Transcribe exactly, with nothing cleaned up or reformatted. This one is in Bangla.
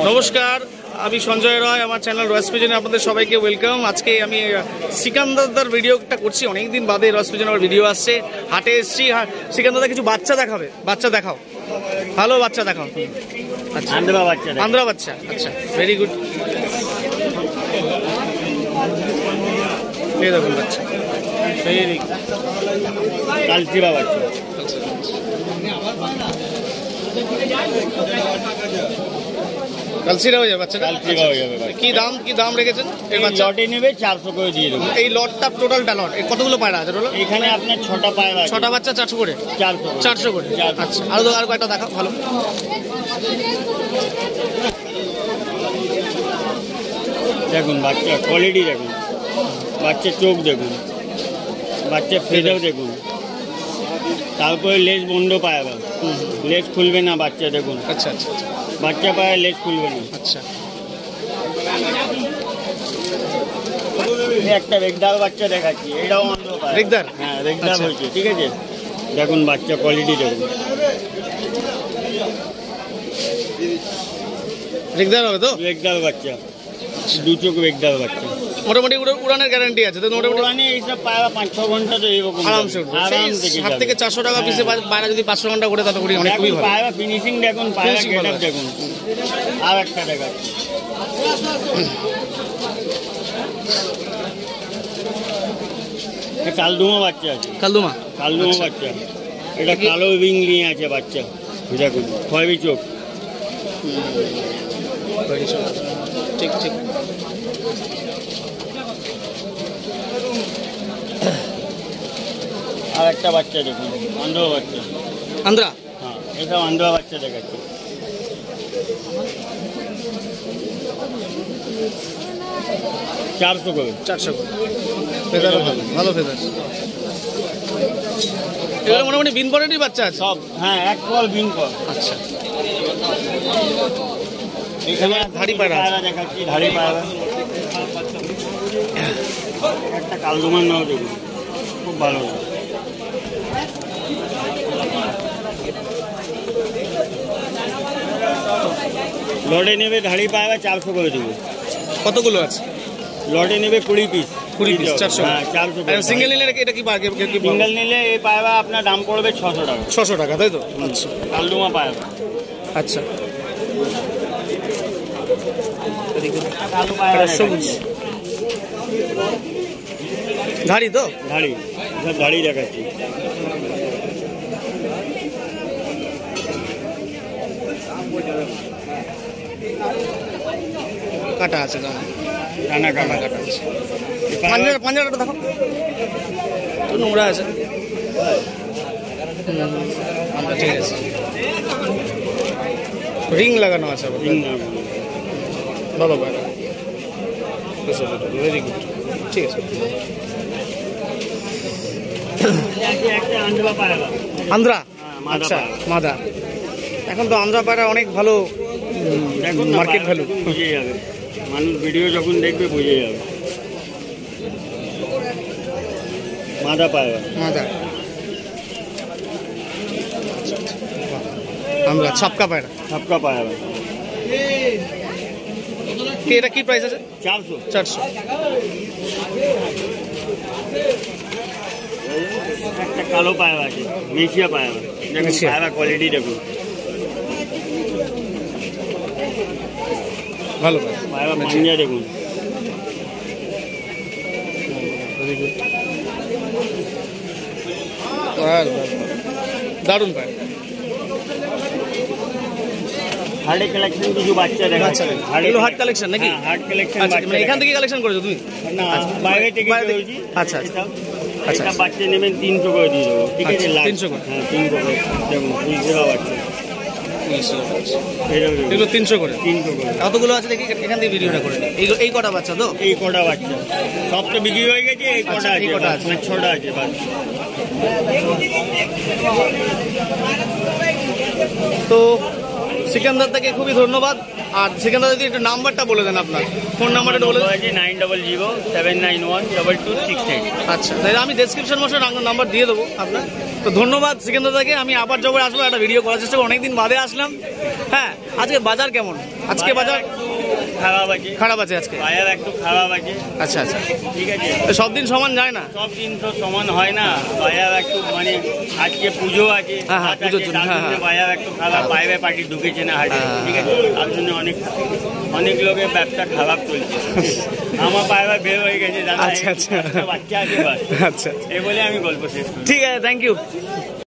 নমস্কার, আমি সঞ্জয় রায়, আমার চ্যানেল রয়েস পিজনে আপনাদের সবাইকে ওয়েলকাম। আজকে আমি সিকান্দারদার ভিডিওটা করছি, অনেকদিন বাদে রয়েস পিজনে আমার ভিডিও আসছে। হাটে এসছি, সিকান্দারদা কিছু বাচ্চা দেখাবে। বাচ্চা দেখাও, ভালো বাচ্চা দেখাও। আচ্ছা, আন্দ্রা বাচ্চা, আন্দ্রা বাচ্চা, আচ্ছা, ভেরি গুড। এই দেখুন বাচ্চা, ভেরি কালচিরা বাচ্চা। কালচিরা হয়ে যাবে বাচ্চাটা, কালচিরা হয়ে যাবে। কি দাম কি দাম রেখেছেন? এই লটে নেবে চারশো করে দিয়ে দেবো। এই লটটা টোটালটা লট কতগুলো পায়রা আছে? এখানে আপনার ছটা পায়রা, ছটা বাচ্চা চারশো করে, চারশো চারশো করে। আচ্ছা, আরো আর কয়টা দেখাও ভালো। দেখুন বাচ্চা কোয়ালিটি দেখুন, বাচ্চার চোখ দেখুন, বাচ্চার ফেদার দেখুন, তারপরে লেজ বন্ধ পায়রা, লেজ খুলবে না বাচ্চা দেখুন। আচ্ছা আচ্ছা, বাচ্চা পায়ে লেজ খুলবে না। আচ্ছা, একটা রেগদার বাচ্চা দেখাচ্ছি, এটাও রেগদার। হ্যাঁ রেগদার হয়েছে, ঠিক আছে। দেখুন বাচ্চা কোয়ালিটি দেখুন, রেগদার হবে তো? রেগদার বাচ্চা, দু চোখ রেগদার বাচ্চা। মোটামুটি উড়ানের গ্যারান্টি আছে তো? মোটামুটি এইসব পায়রা পাঁচ ছ ঘন্টা তো এরকম আরামসে উঠবে। হাত থেকে চারশো টাকা পিসে পায়রা যদি পাঁচশো ঘন্টা করে তাতে করি অনেক খুবই ভালো। পায়রা ফিনিশিং দেখুন, পায়রা গেটআপ দেখুন। আর একটা দেখাচ্ছি, কালদুমা বাচ্চা আছে। কালদুমা, কালদুমা বাচ্চা, এটা কালো রিং নিয়ে আছে বাচ্চা, দেখুন খয়েরি চোখ। ঠিক ঠিক। আর একটা বাচ্চা দেখুন, আন্ধ্রা বাচ্চা। আন্ধ্রা? হ্যাঁ, এটা আন্ধ্রা বাচ্চা দেখাচ্ছে, চারশো করে। চারশো করে, ফেদারও ভালো, ভালো ফেদার। এগুলো মোটামুটি বিন পরেরই বাচ্চা আছে সব? হ্যাঁ, এক কল বিন কল। আচ্ছা, এখানে ধাড়ি পায়রা দেখাচ্ছি, ধাড়ি পায়রা। একটা কালদুমার নাও দেখুন, খুব ভালো। লটে নেবে ধাড়ি পায়রা চারশো করে দেবো। কতগুলো আছে? লটে নেবে কুড়ি পিস। কুড়ি পিস চারশো? হ্যাঁ, চারশো। সিঙ্গেল নিলে এটা কি? সিঙ্গেল নিলে এই পায়রা আপনার দাম পড়বে ছশো টাকা। ছশো টাকা, তাই তো? আচ্ছা, কালদুমা পায়রা। আচ্ছা, সবুজ ধাড়ি তো? ধাড়ি, সব ধাড়ি দেখাচ্ছি। কাটা আছে, দাম কানা কাটা কাটা আছে। পাঞ্জাটা পাঞ্জাটা দেখো, নোংরা আছে। ঠিক আছে, রিং লাগানো আছে, রিং ভালো পায়রা, ভেরি গুড। ঠিক আছে, আন্ধ্রা। আচ্ছা, মাদা। এখন তো আন্ধ্রা পায়রা অনেক ভালো মার্কেট ভ্যালু। বুঝে যাবে মানুষ, ভিডিও যখন দেখবে বুঝে যাবে। মাদা পায়রা, মাদা আমরা ছাপকা পায়রা, ছাপকা পায়রা। এটা কি প্রাইস আছে? চারশো। চারশো। একটা কালো পায়রা আছে, মেশিয়া পায়রা। দেখুন পায়রা কোয়ালিটি দেখুন, ভালো পায়রা। পাঞ্জা দেখুন, দারুণ পায়রা। হাটে কালেকশন কিছু বাচ্চা দেখাচ্ছে। এগুলো হাট কালেকশন নাকি? হাট কালেকশন। মানে এখান থেকে কালেকশন করেছো তুমি? না, বাইরে থেকে করেছি। আচ্ছা আচ্ছা, বাচ্চা নেবেন তিনশো করে দিয়ে দেবো, ঠিক আছে? তিনশো করে? হ্যাঁ, তিনশো করে। দেখুন ফুলসেরা বাচ্চা, এগুলো তিনশো করে। তিনশো করে। কতগুলো আছে দেখি এখান থেকে ভিডিওটা করে। এই কটা বাচ্চা তো? এই কটা বাচ্চা সব তো বিক্রি হয়ে গেছে। এই কটা আছে, কটা আছে, ছটা আছে বাস। তো সিকান্দার থেকে খুবই ধন্যবাদ। আর সেখানে যদি একটু নাম্বারটা বলে দেন, আপনার ফোন নাম্বারটা বলে দেন। Nine double zero seven nine one double two six eight. আচ্ছা, তাহলে আমি ডেসক্রিপশন বক্সে নাম্বার দিয়ে দেবো আপনার। তো ধন্যবাদ সিকান্দাদাকে, আমি আবার যখন আসবো একটা ভিডিও করার চেষ্টা করবো, অনেকদিন বাদে আসলাম। হ্যাঁ, আজকে বাজার কেমন? আজকে বাজার খারাপ আছে, খারাপ আছে আজকে বাজার একটু খারাপ আছে। আচ্ছা আচ্ছা, ঠিক আছে, তো সব দিন সমান যায় না, সব দিন তো সমান হয় না, বাজার একটু মানে আজকে পুজো আছে, হ্যাঁ, হ্যাঁ, হাট আছে, পুজোর জন্য, তার হ্যাঁ, জন্য হ্যাঁ। বাজার একটু খারাপ, বাইরে পার্টি ঢুকেছে না হাটে, হ্যাঁ। ঠিক আছে, তার জন্য অনেক অনেক লোকের ব্যবসা খারাপ চলছে। আমার বাইরে বের হয়ে গেছে দাদা, আচ্ছা, আচ্ছা। একটা বাচ্চা আছে, বাস আচ্ছা, এই বলে আমি গল্প শেষ করি। ঠিক আছে, থ্যাংক ইউ।